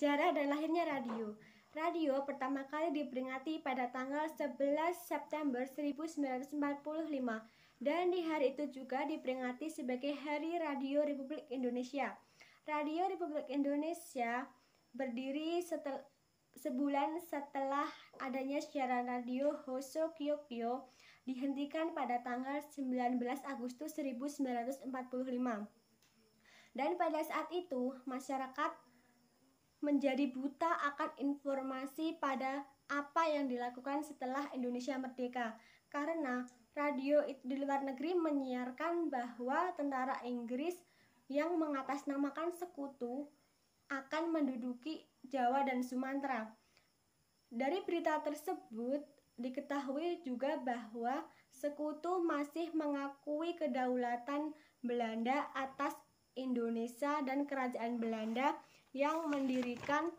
Sejarah dan lahirnya radio. Radio pertama kali diperingati pada tanggal 11 September 1945 dan di hari itu juga diperingati sebagai Hari Radio Republik Indonesia. Radio Republik Indonesia berdiri sebulan setelah adanya siaran radio Hoso Kyokyo dihentikan pada tanggal 19 Agustus 1945. Dan pada saat itu masyarakat menjadi buta akan informasi pada apa yang dilakukan setelah Indonesia merdeka, karena radio itu di luar negeri menyiarkan bahwa tentara Inggris yang mengatasnamakan sekutu akan menduduki Jawa dan Sumatera. Dari berita tersebut diketahui juga bahwa sekutu masih mengakui kedaulatan Belanda atas Indonesia dan kerajaan Belanda yang mendirikan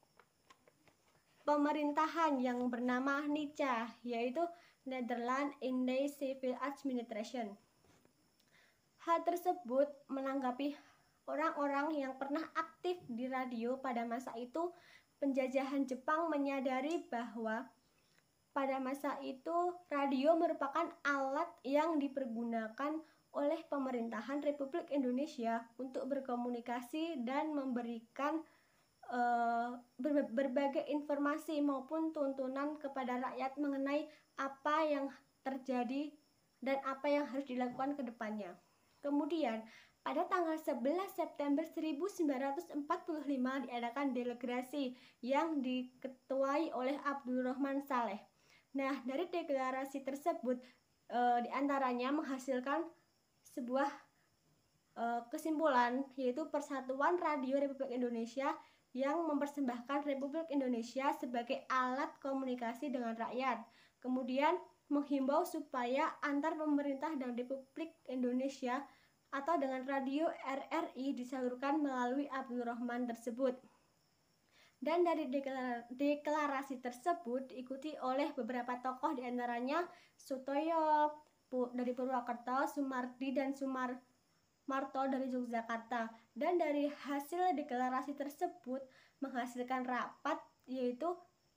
pemerintahan yang bernama NICA, yaitu Netherlands Indies Civil Administration. Hal tersebut menanggapi orang-orang yang pernah aktif di radio pada masa itu. Penjajahan Jepang menyadari bahwa pada masa itu radio merupakan alat yang dipergunakan oleh pemerintahan Republik Indonesia untuk berkomunikasi dan memberikan berbagai informasi maupun tuntunan kepada rakyat mengenai apa yang terjadi dan apa yang harus dilakukan ke depannya. Kemudian pada tanggal 11 September 1945 diadakan delegasi yang diketuai oleh Abdurrahman Saleh. Nah, dari deklarasi tersebut diantaranya menghasilkan sebuah kesimpulan, yaitu Persatuan Radio Republik Indonesia yang mempersembahkan Republik Indonesia sebagai alat komunikasi dengan rakyat. Kemudian menghimbau supaya antar pemerintah dan Republik Indonesia atau dengan radio RRI disalurkan melalui Abdurrahman tersebut. Dan dari deklarasi tersebut diikuti oleh beberapa tokoh, diantaranya Sutoyo dari Purwakarta, Sumardi dan Sumarto dari Yogyakarta. Dan dari hasil deklarasi tersebut menghasilkan rapat, yaitu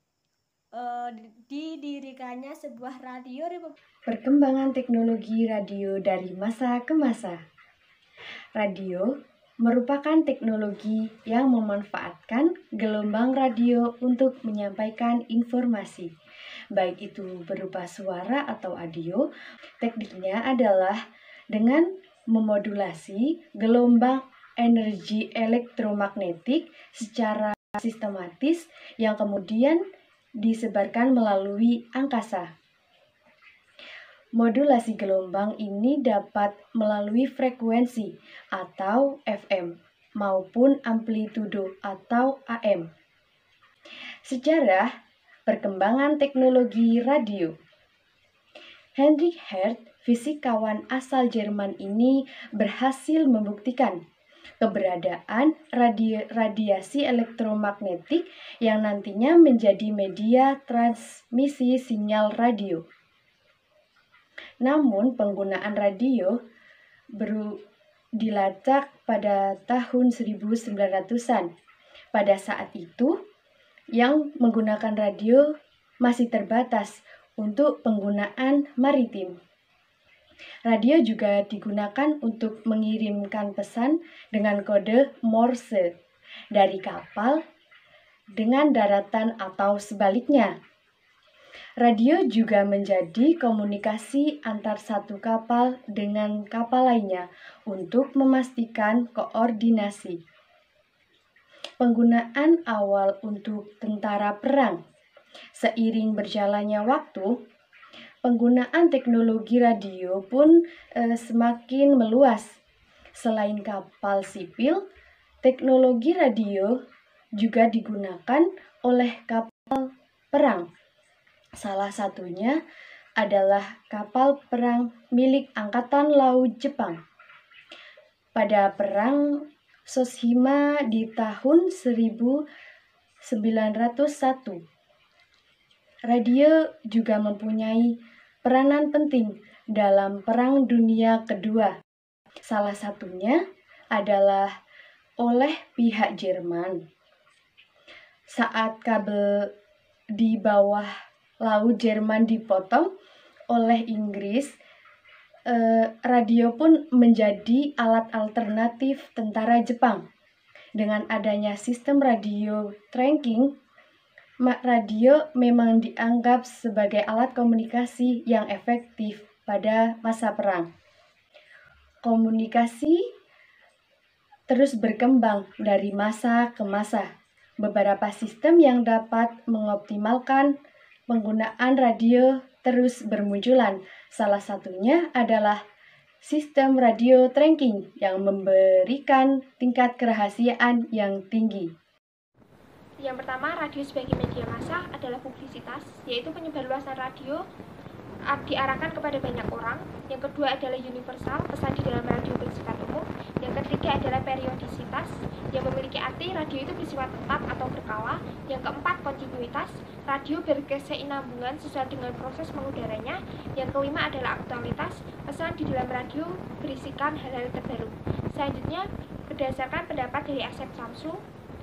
didirikannya sebuah radio Republik. Perkembangan teknologi radio dari masa ke masa. Radio merupakan teknologi yang memanfaatkan gelombang radio untuk menyampaikan informasi, baik itu berupa suara atau audio. Tekniknya adalah dengan memodulasi gelombang energi elektromagnetik secara sistematis yang kemudian disebarkan melalui angkasa. Modulasi gelombang ini dapat melalui frekuensi atau FM maupun amplitudo atau AM. Sejarah perkembangan teknologi radio. Heinrich Hertz, fisikawan asal Jerman ini berhasil membuktikan keberadaan radiasi elektromagnetik yang nantinya menjadi media transmisi sinyal radio. Namun penggunaan radio baru dilacak pada tahun 1900-an. Pada saat itu, yang menggunakan radio masih terbatas untuk penggunaan maritim. Radio juga digunakan untuk mengirimkan pesan dengan kode Morse dari kapal dengan daratan atau sebaliknya. Radio juga menjadi komunikasi antar satu kapal dengan kapal lainnya untuk memastikan koordinasi. Penggunaan awal untuk tentara perang. Seiring berjalannya waktu, penggunaan teknologi radio pun semakin meluas. Selain kapal sipil, teknologi radio juga digunakan oleh kapal perang. Salah satunya adalah kapal perang milik Angkatan Laut Jepang. Pada perang Tsushima di tahun 1901, radio juga mempunyai peranan penting dalam Perang Dunia Kedua. Salah satunya adalah oleh pihak Jerman. saat kabel di bawah laut Jerman dipotong oleh Inggris, radio pun menjadi alat alternatif tentara Jepang. Dengan adanya sistem radio tracking, radio memang dianggap sebagai alat komunikasi yang efektif pada masa perang. Komunikasi terus berkembang dari masa ke masa. Beberapa sistem yang dapat mengoptimalkan penggunaan radio terus bermunculan. Salah satunya adalah sistem radio tracking yang memberikan tingkat kerahasiaan yang tinggi. Yang pertama, radio sebagai media massa adalah publisitas, yaitu penyebarluasan radio diarahkan kepada banyak orang. Yang kedua adalah universal, pesan di dalam radio bersifat umum. Yang ketiga adalah periodisitas, yang memiliki arti radio itu bersifat tetap atau berkala. Yang keempat, kontinuitas, radio berkesinambungan sesuai dengan proses mengudaranya. Yang kelima adalah aktualitas, pesan di dalam radio berisikan hal-hal terbaru. Selanjutnya, berdasarkan pendapat dari Asep Samsu,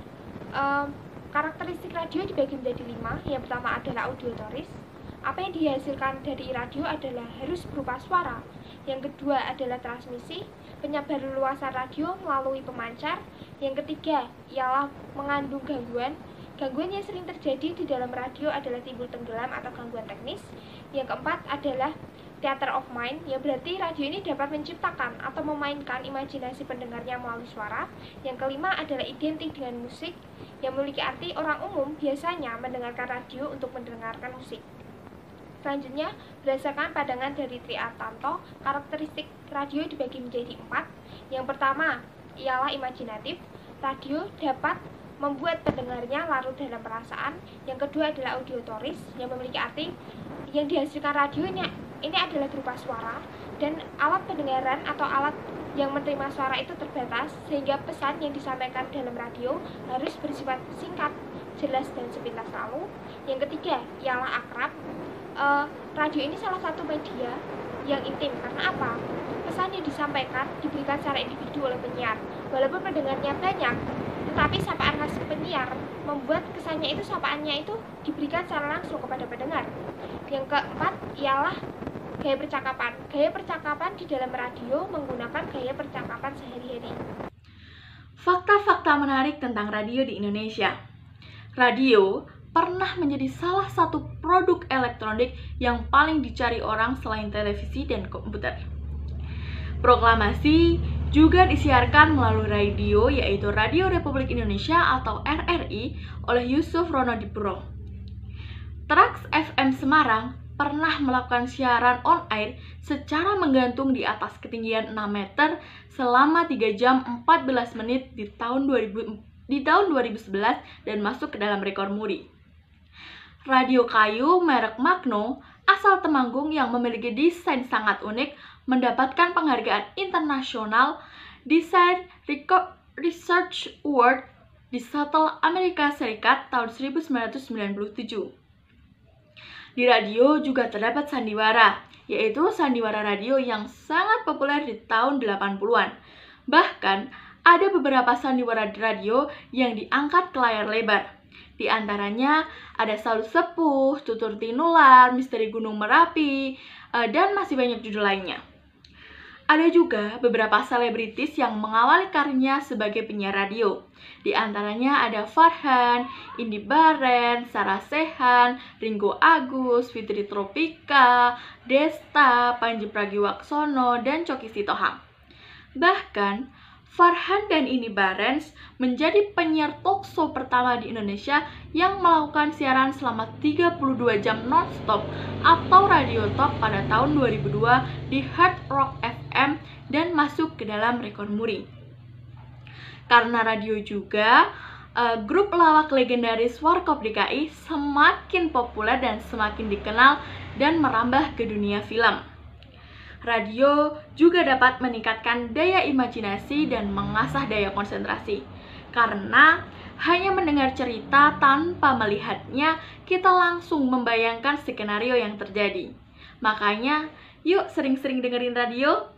karakteristik radio dibagi menjadi 5. Yang pertama adalah audiotoris. Apa yang dihasilkan dari radio adalah harus berupa suara. Yang kedua adalah transmisi, penyebarluasan radio melalui pemancar. Yang ketiga ialah mengandung gangguan. Gangguan yang sering terjadi di dalam radio adalah timbul tenggelam atau gangguan teknis. Yang keempat adalah theater of mind, yang berarti radio ini dapat menciptakan atau memainkan imajinasi pendengarnya melalui suara. Yang kelima adalah identik dengan musik, yang memiliki arti orang umum biasanya mendengarkan radio untuk mendengarkan musik. Selanjutnya, berdasarkan pandangan dari Triartanto, karakteristik radio dibagi menjadi 4. Yang pertama ialah imajinatif. Radio dapat membuat pendengarnya larut dalam perasaan. Yang kedua adalah audiotoris, yang memiliki arti yang dihasilkan radionya ini adalah berupa suara, dan alat pendengaran atau alat yang menerima suara itu terbatas, sehingga pesan yang disampaikan dalam radio harus bersifat singkat, jelas, dan sepintas lalu. Yang ketiga ialah akrab. Radio ini salah satu media yang intim. Karena apa? Pesan yang disampaikan diberikan secara individu oleh penyiar. Walaupun pendengarnya banyak, tetapi sapaan khas penyiar membuat kesannya itu sapaannya itu diberikan secara langsung kepada pendengar. Yang keempat ialah gaya percakapan. Gaya percakapan di dalam radio menggunakan gaya percakapan sehari-hari. Fakta-fakta menarik tentang radio di Indonesia. Radio pernah menjadi salah satu produk elektronik yang paling dicari orang selain televisi dan komputer. Proklamasi juga disiarkan melalui radio, yaitu Radio Republik Indonesia atau RRI oleh Yusuf Ronodipuro. Trax FM Semarang pernah melakukan siaran on-air secara menggantung di atas ketinggian 6 meter selama 3 jam 14 menit di tahun 2011 dan masuk ke dalam rekor Muri. Radio kayu merek Magno asal Temanggung yang memiliki desain sangat unik mendapatkan penghargaan internasional Design Research Award di Seattle, Amerika Serikat tahun 1997. Di radio juga terdapat sandiwara, yaitu sandiwara radio yang sangat populer di tahun 80-an. Bahkan, ada beberapa sandiwara radio yang diangkat ke layar lebar. Di antaranya ada Salut Sepuh, Tutur Tinular, Misteri Gunung Merapi, dan masih banyak judul lainnya. Ada juga beberapa selebritis yang mengawali karirnya sebagai penyiar radio. Di antaranya ada Farhan, Indy Barens, Sarah Sechan, Ringo Agus, Fitri Tropika, Desta, Panji Pragiwaksono, dan Coki Sitohang. Bahkan, Farhan dan Indy Barens menjadi penyiar talkshow pertama di Indonesia yang melakukan siaran selama 32 jam non-stop atau radio talk pada tahun 2002 di Hard Rock FM dan masuk ke dalam rekor Muri. Karena radio juga, grup lawak legendaris Warkop DKI semakin populer dan semakin dikenal dan merambah ke dunia film. Radio juga dapat meningkatkan daya imajinasi dan mengasah daya konsentrasi. Karena hanya mendengar cerita tanpa melihatnya, kita langsung membayangkan skenario yang terjadi. Makanya, yuk sering-sering dengerin radio.